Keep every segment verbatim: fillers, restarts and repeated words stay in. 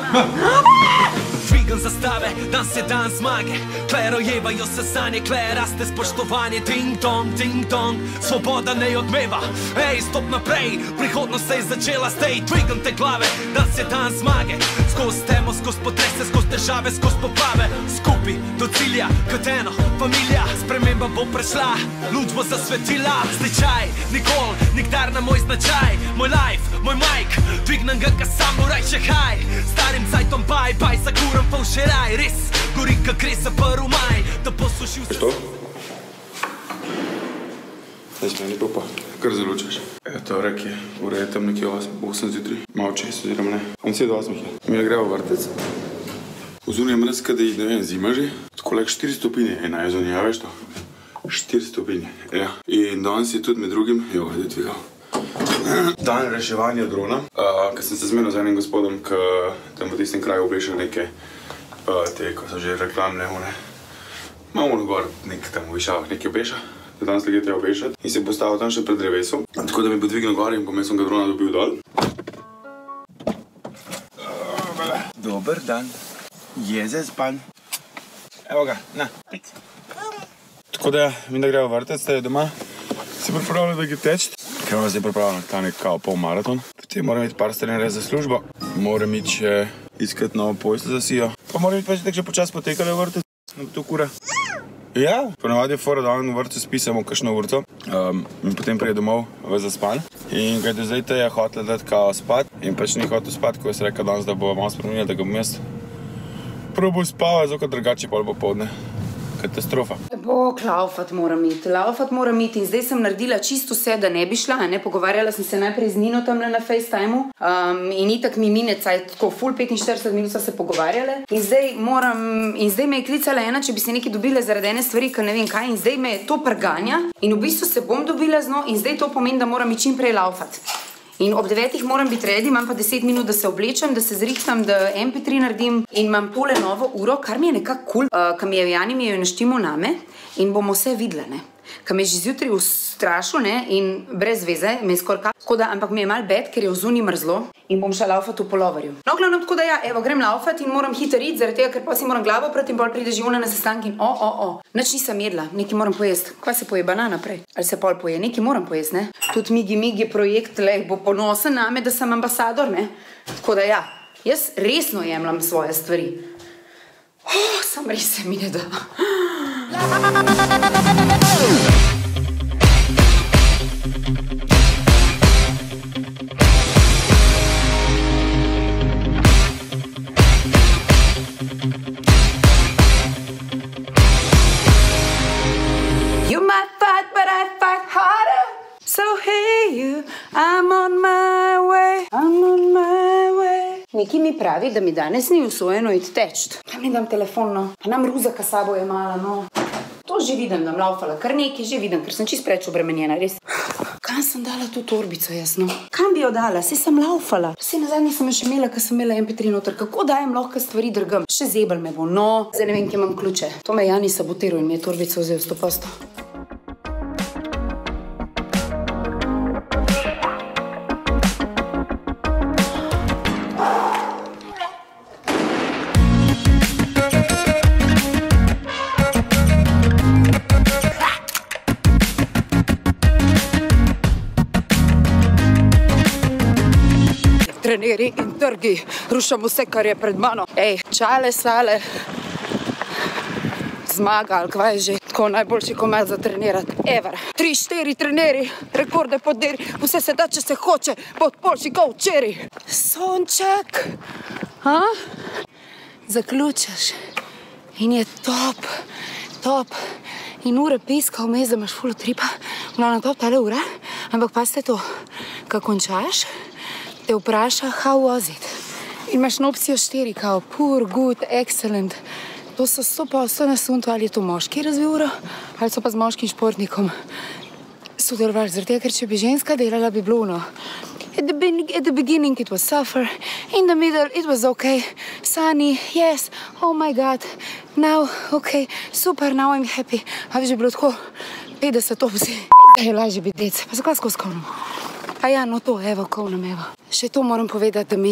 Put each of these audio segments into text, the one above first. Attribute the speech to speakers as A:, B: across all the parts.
A: Dvigam zastave, danes je dan zmage. Kle rojevajo se sanje, kle raste spoštovanje. Ding dong, ding dong, svoboda ne odmeva. Ej, stop naprej, prihodnost se je začela. Stej, dvigam te glave, danes je dan zmage. Skozi temo, skozi potrese, skozi težave, skozi poplave. Skupi do cilja, kot eno, familija. Sprememba bo prešla, luč bo zasvetila. Stečaj, nikol, nikdar na moj značaj. Moj life, moj mic, dvignem ga, ka samuraj še haj. Starim cajtom baj, baj, zakuram pa včeraj. Res, gori ka gre za prvi maj, da poslušil se...
B: Što? Zdaj smo ni popa. Kar zalučaš. Eto, rek je, ura je tam nekje osem zjutraj. Malo čest, oziroma ne. On si je do osmih je. Mi je greva vrtec. Vzunje mrz, kada je, ne vem, zima že. Tako lek štiri stopinje je na jezonje, ja veš to? Štiri stopinje, ja. In danes je tudi med drugim, jo, da je dvigal. Dan reševanja drona, ker sem se zmenil z enim gospodom, ki tam v tistem kraju obešal neke te, ko so že reklamne, one. Imamo gor nek tam v Višavah neki obeša, da danes legete obešati in se postavil tam še pred drevesom. Tako da mi bo dvignil gor in potem sem ga drona dobil dol. Dober dan. Jeze span. Evo ga, na, pic. Tako da, mi da greva vrtec, da je doma. Se pripravljam, da ga teč. Ker vam zdaj pripravljam ta nek kao pol maraton. Potem moram iti par strani res za službo. Moram iti še iskati novo postelj za Sijo. Pa moram iti pač tako že počas potekali v vrtec. Na to kura. Ja, ponavadi je fora, da v vrtcu spi samo kakšno urco. In potem prije domov v zaspan. In kajte zdaj te je hotel dati kao spat. In pač ni hotel spat, ko je se rekel danes, da bo malo spremenil, da ga bom jaz probal spavati, zato drugače pol popoldne. Katastrofa.
C: Bog, laufat moram iti, laufat moram iti in zdaj sem naredila čisto vse, da ne bi šla, ne, pogovarjala sem se najprej z Nino tamle na FaceTime-u um, in itak mi mine cajt, tako ful petinštirideset minut so se pogovarjale in zdaj moram, in zdaj me je klicala ena, če bi se nekaj dobile zaradi ene stvari, ker ne vem kaj, in zdaj me to prganja in v bistvu se bom dobila z njo in zdaj to pomeni, da moram iti čim prej laufat. In ob devetih moram biti ready, imam pa deset minut, da se oblečem, da se zrihtam, da em pe tri naredim in imam tole novo uro, kar mi je nekako kul, uh, ka mi je Jani mi je naštimo name in bomo vse videle, ne. Ka me je že zjutraj ustrašil, ne, in brez veze, me je skoraj kap, tako da, ampak mi je mal bed, ker je vzuni mrzlo in bom šla laufat v polovarju. No, glavno, tako da ja, evo, grem laufat in moram hitro iti, zaradi tega, ker pa si moram glavo prati in pol pride že ona na sestank in o, o, o. Nič nisem jedla, nekaj moram pojesti. Kva se poje, banana prej? Ali se pol poje? Nekaj moram pojesti, ne? Tudi Migi Migi projekt, le, bo ponosen name, da sem ambasador, ne? Tako da ja, jaz resno jemljam svoje stvari. Oh, sam res se mi ne da. You might fight, but I fight harder. So hey you, I'm on my way, I'm on my way. Neki mi pravi, da mi danes ni usvojeno iti teč. Kam mi dam telefon, no? Pa nam Ruzaka sabo je mala, no. To že vidim, da nam laufala, kar nekaj že vidim, ker sem čist preč obremenjena, res. Kam sem dala tu torbico jaz, no? Kam bi jo dala? Saj sem laufala. Saj nazadnje sem jo še imela, ker sem imela em pe tri noter. Kako dajem lahko stvari drgam? Še zebel me bo, no. Zdaj ne vem, kje imam ključe. To me Jani sabotiral in mi je torbico vzel sto posto. Treneri in trgi, rušam vse, kar je pred mano. Ej, čale, sale, zmaga, ali kva je že, tako najboljši komad za trenirati. Ever. Tri, štiri treneri, rekorde podiri, vse se da, če se hoče, pod boljši kot včeraj. Sonček, ha? Zaključaš in je top, top. In ure piska vmes, da imaš ful utripa, glavno top tale ure, ampak pa ste to, ko končaš, te vpraša, how was it? In imaš na opcijo štiri, kao poor, good, excellent. To so sto posto nasunto, ali je to moški razvil uro, ali so pa z moškim športnikom sodelovali. Zaradi tega, ker če bi ženska delala, bi bilo ono. At the, at the beginning it was suffer, in the middle it was okay, sunny, yes, oh my god, now, okay, super, now I'm happy. A bi že bilo tako petdeset opcij. Da je lažje biti dec, pa zakaj skozi kovnom? A ja, no to, evo, kovnom, evo. Še to moram povedati, da mi je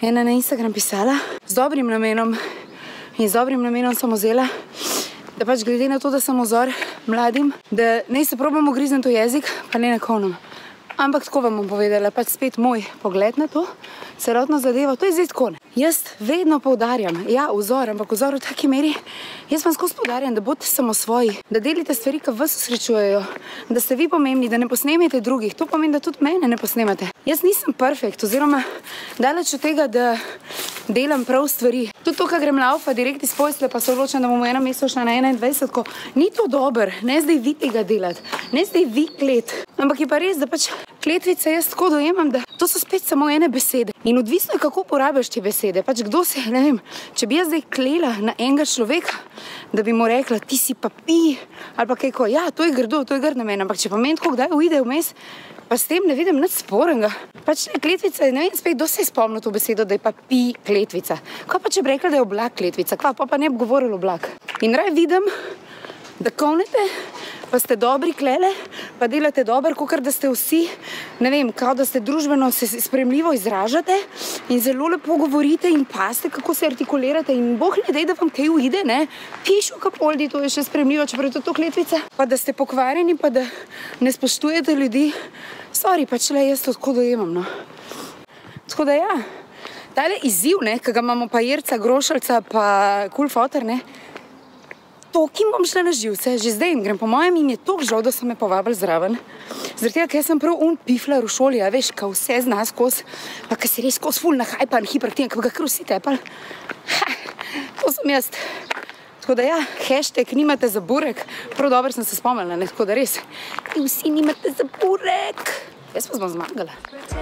C: ena na Instagram pisala, z dobrim namenom in z dobrim namenom sem vzela, da pač glede na to, da sem vzor mladim, da naj se probamo grizniti v jezik, pa ne nakovnom. Ampak tako vam bom povedala, pač spet moj pogled na to, celotno zadevo, to je zdaj tako. Jaz vedno poudarjam, ja, vzor, ampak vzor v taki meri, jaz vam skozi poudarjam, da bodite samo svoji, da delite stvari, ki vas osrečujejo, da ste vi pomembni, da ne posnemate drugih, to pomeni, da tudi mene ne posnemate. Jaz nisem perfekt, oziroma daleč od tega, da delam prav stvari. Tudi to, kar grem laufa direkt iz posle, pa se odločam, da bomo eno mesto šla na enaindvajsetko, ni to dober, ne zdaj vi tega delati, ne zdaj vi klet. Ampak je pa res, da pač kletvice jaz tako dojemam, da to so spet samo ene besede. In odvisno je, kako uporabljaš te besede. Pač kdo se, ne vem, če bi jaz zdaj klela na enega človeka, da bi mu rekla, ti si pa pi, ali pa kaj ko, ja, to je grdo, to je grd na meni, ampak če pa meni tako kdaj uide vmes, pa s tem ne vidim nič sporenga. Pač ne, kletvica, ne vem, spet, kdo se je spomnil to besedo, da je pa pi kletvica. Kaj pa če bi rekla, da je oblak kletvica, kva, pa pa ne bi govoril oblak. In raj vidim, da kovnete, pa ste dobri klele, pa delate dober, kakor da ste vsi, ne vem, kao da ste družbeno se spremljivo izražate in zelo lepo govorite in paste, kako se artikulirate in boh ne dej, da vam kaj uide, ne, pišu kapoldi, to je še spremljivo, čeprav je to to kletvica, pa da ste pokvarjeni, pa da ne spoštujete ljudi, sorry, pač le jaz to tako dojemam, no. Tako da ja, tale izziv, ne, ki ga imamo pa Jerca, Grošalca, pa Cool Foter, ne, to, kim bom šla na živce, že zdaj jim grem, po mojem jim je toliko žal, da so me povabili zraven. Zaradi tega, ker sem prav un piflar v šoli, a veš, ka vse zna skozi, pa ka si res skozi ful nahajpan, hiperaktiven, ka ga kar vsi tepali. Ha, to sem jaz. Tako da ja, hashtag nimate za burek, prav dobro sem se spomnila, ne, tako da res. I vsi nimate za burek. Jaz pa smo zmagala.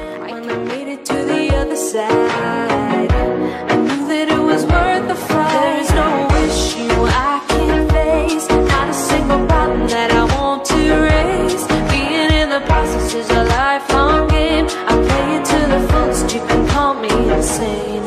C: Not a single problem that I want to raise. Being in the process is a lifelong game. I play it to the fullest, you can call me insane.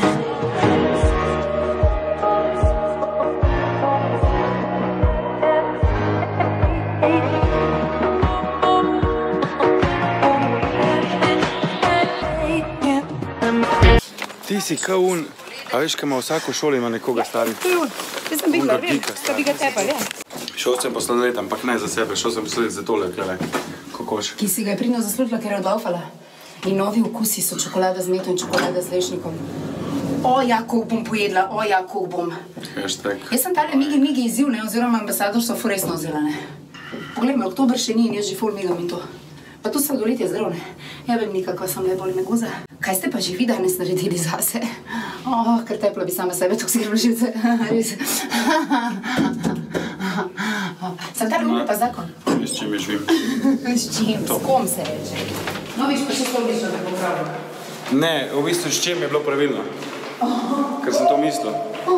B: Ti si kao un, a veš, ka ima vsako šolo ima nekoga stari.
C: To je un, jaz sem bila, vem, ka bi ga tepali, ja.
B: Šel sem poslednje let, ampak ne za sebe, šel sem poslednje za tole, klele, kokoš.
C: Ki si ga je pridno zaslužila, ker je odlaufala. In novi okusi so čokolada z meto in čokolada z lešnikom. O, ja, koliko bom pojedla, o, ja, koliko bom.
B: Hashtag.
C: Jaz sem tale migi, migi izziv, ne, oziroma ambasadorstvo ful resno vzela, ne. Poglej me, oktober še ni in jaz že ful migam in to. Pa tu sladoled je zdrav, ne. Ja, vem nikakva sem le boli me guza. Kaj ste pa že vi danes naredili zase? O, ker tepla bi sama sebe, tako si grem živce. Res. Sem tale ure pa zakon.
B: S čim je živim?
C: S čim? S kom se reče? No, viš pa čisto odlično tako pravilno.
B: Ne, v bistvu s čim je bilo pravilno. Ker sem to mislil.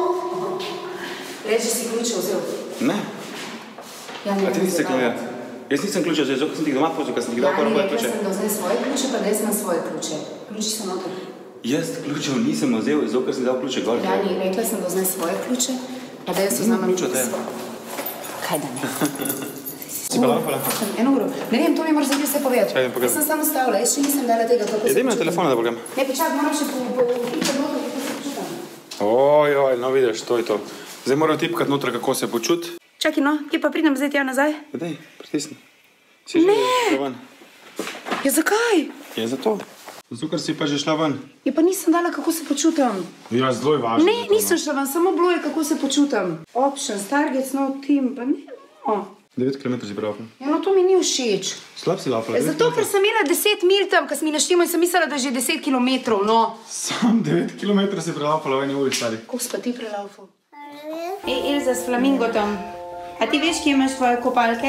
C: Reči si ključe vzel?
B: Ne. A ti nisi ključe? Jaz nisem ključe vzel, ker sem ti doma pozil, ker sem ti dal prvo moje ključe.
C: Ja, rekla sem, da vzaj svoje ključe, pa da jaz imam svoje ključe. Ključi so noter.
B: Jaz ključev nisem vzel, zato ker sem dal ključe gor.
C: Jani, rekla sem, da vzaj svoje ključe, pa da jaz vzamem svoje. Kaj da ne?
B: Si pa laufala?
C: Eno uro. Ne vem, to mi moraš zdaj vse povedati.
B: Čakaj, pogledam.
C: Jaz sem samo stavila, jaz še nisem dala tega, kako se počutam.
B: Idem na telefona, da pogledam.
C: Ne, počak, moram še po ključe noter, kako se počutam.
B: Oj, oj, no vidiš, to je to. Zdaj moram tipkati noter, kako se počut.
C: Čakaj, no, kje pa pridem zdaj tja nazaj?
B: Dej, pritisni. Si že šla ven?
C: Ja, zakaj?
B: Je zato. Zato, ker si pa že šla ven.
C: Ja, pa nisem dala, kako se počutam.
B: Ja, zelo je važno.
C: Ne, nisem šla ven, samo bilo je, kako se počutam. Options, targets, no team, pa ne, no.
B: devet kilometrov si prelaufala.
C: Ja, no, to mi ni všeč.
B: Slab si laufala.
C: Zato, ker sem imela deset mil tam, ko sem mi naštimo in sem mislila, da je že deset kilometrov, no.
B: Sam devet kilometrov si prelaufala v eni uri, stari.
C: Koliko si pa ti prelaufal? Ej, Ilza, s flamingo tam. A ti veš, kje imaš tvoje kopalke?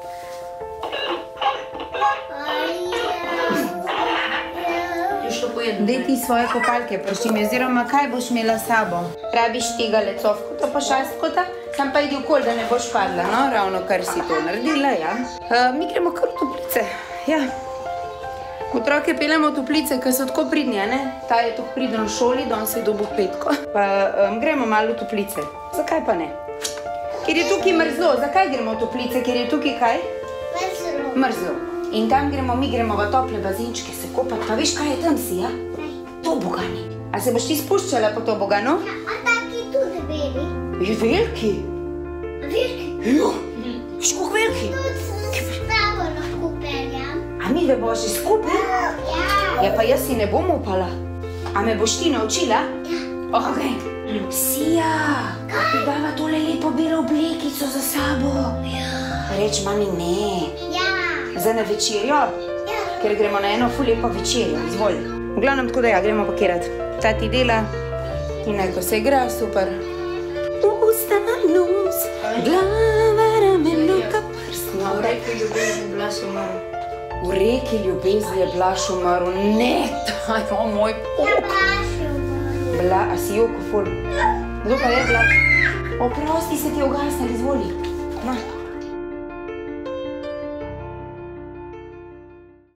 C: Dej ti svoje kopalke, prošči mi, oziroma kaj boš imela s sabo? Rabiš tega lecovkota pa šastkota, sam pa idi okol, da ne boš padla, no, ravno kar si to naredila, ja. Uh, mi gremo kar v toplice, ja. Otroke peljamo v toplice, ker so tako pridni, a ne? Ta je tako priden v šoli, don se je dobil petko. Pa um, gremo malo v toplice. Zakaj pa ne? Ker je tukaj mrzlo. Zakaj gremo v toplice? Ker je tukaj kaj? Mrzlo. Mrzlo. In tam gremo, mi gremo v tople bazenčke se kopati. Pa veš, kaj je tam si, ja? To bogani. A se boš ti spuščala po to bogano?
D: Ja, a taki tudi veli.
C: Je veliki.
D: Veliki.
C: Jo, viš koliko veliki?
D: Tudi s tabo lahko peljam.
C: A mi dve boš že skupaj?
D: Ja.
C: Ja, pa jaz si ne bom upala. A me boš ti naučila?
D: Ja.
C: Ok. Sija, ti dava tole lepo belo oblekico za sabo.
D: Ja.
C: Reč mami ne.
D: Ja.
C: Za na večerjo?
D: Ja.
C: Ker gremo na eno ful lepo večerjo, izvoli. V glavnem tako da ja, gremo pakirat. Tati dela in neko se igra, super. Usta, nos, glava, rameno, kaprstno. V reki ljubezni je Blaž umrl. V reki ljubezni je Blaž umrl. Ne, tajo moj
D: Ja,
C: pok.
D: Blažu.
C: Bla, a si joko ful. Kdo pa je Blaž? Oprosti, se ti je ugasnil, izvoli. Na.